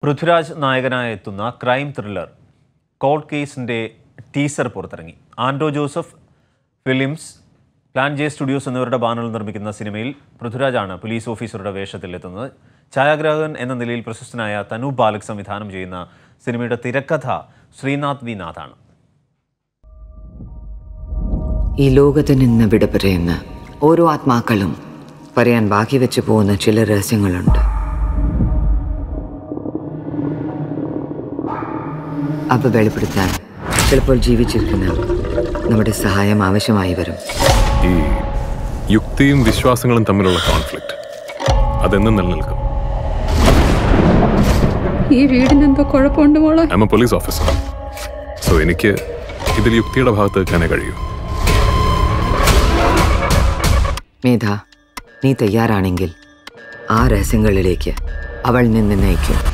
പൃഥ്വിരാജ് നായകനായി എത്തുന്ന crime thriller cold കേസിൻ്റെ ടീസർ പുറത്തിറങ്ങി. Anto Joseph films, plan J studios എന്നിവരുടെ ബാനറിൽ നിർമ്മിക്കുന്ന സിനിമയിൽ പൃഥ്വിരാജാണ് പോലീസ് ഓഫീസറുടെ വേഷത്തിലെത്തുന്നത്. ഛായാഗ്രാഹകൻ എന്ന നിലയിൽ പ്രശസ്തനായ തനു ബാലക് സംവിധാനം ചെയ്യുന്ന സിനിമയുടെ തിരക്കഥ ശ്രീനാഥ് വി നാഥാണ്. ഈ ലോകത്ത് നിന്ന് വിട പറയുന്ന ഓരോ ആത്മാക്കളും പറയാൻ ബാക്കി വെച്ച് പോകുന്ന ചില രഹസ്യങ്ങളുണ്ട്. അവ വെളിപ്പെടുത്താൻ ചിലപ്പോൾ ജീവിച്ചിരിക്കുന്ന നമ്മുടെ സഹായം ആവശ്യമായി വരും. ഈ യുക്തിയും വിശ്വാസങ്ങളും തമ്മിലുള്ള കോൺഫ്ലിക്റ്റ് അതെന്നും നിലനിൽക്കും. ഈ വീടിന് എന്തോ കുഴപ്പമുണ്ട് മോളെ. I'm a police officer. So എനിക്ക് ഇതിൽ യുക്തിയുടെ ഭാഗത്ത് വെക്കാനേ കഴിയൂ. മേധ, നീ തയ്യാറാണെങ്കിൽ ആ രഹസ്യങ്ങളിലേക്ക് അവൾ നിന്നെ നയിക്കും.